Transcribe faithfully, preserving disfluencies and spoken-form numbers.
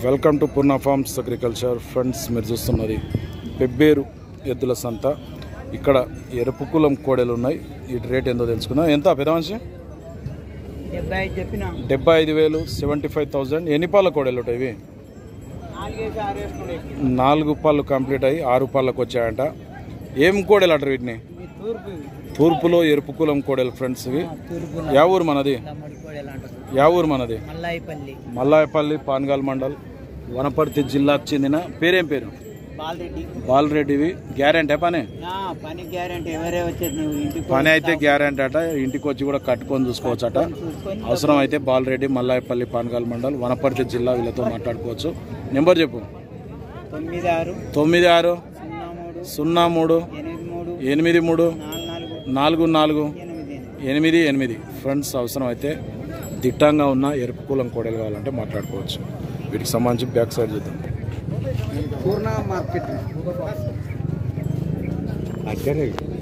Welcome to Purna farms agriculture friends. మీరు చూస్తున్నది పెబ్బేరు ఎద్దుల సంత. ఇక్కడ ఎరుపు కులం కోడెలు ఉన్నాయి. వీటి రేట్ ఎంతో తెలుసుకుందాం. ఎంత పెదవంశి? డెబ్బై ఐదు వేలు సెవెంటీ ఫైవ్ థౌజండ్. ఎన్ని పాల కోడెలు ఉంటాయి ఇవి? నాలుగు పాలు కంప్లీట్ అయ్యి ఆరు పాలకు వచ్చాయంట. ఏం కోడెలు అంటారు వీటిని? తూర్పులో ఎరుపు కులం కోడెలు ఫ్రెండ్స్. ఇవి యా ఊరు మనది? యా ఊరు మనది? మల్లాయపల్లి, పాన్గాల్ మండల్, వనపర్తి జిల్లాకు చెందిన. పేరేం పేరు? బాలరెడ్డివి. గ్యారెంటీ పని? పని అయితే గ్యారెంటీ అట. ఇంటికి వచ్చి కూడా కట్టుకొని చూసుకోవచ్చు అట. అవసరం అయితే బాలరెడ్డి, మల్లాయపల్లి, పాన్గాల్ మండల్, వనపర్తి జిల్లా వీళ్ళతో మాట్లాడుకోవచ్చు. నెంబర్ చెప్పు. తొమ్మిది ఆరు సున్నా మూడు ఎనిమిది మూడు నాలుగు నాలుగు ఎనిమిది ఎనిమిది. ఫ్రెండ్స్, అవసరం అయితే దిట్టంగా ఉన్న ఎరుపు కులం కోడలు కావాలంటే మాట్లాడుకోవచ్చు. వీటికి సంబంధించి బ్యాక్ సైడ్ చూద్దాం. పూర్ణ మార్కెట్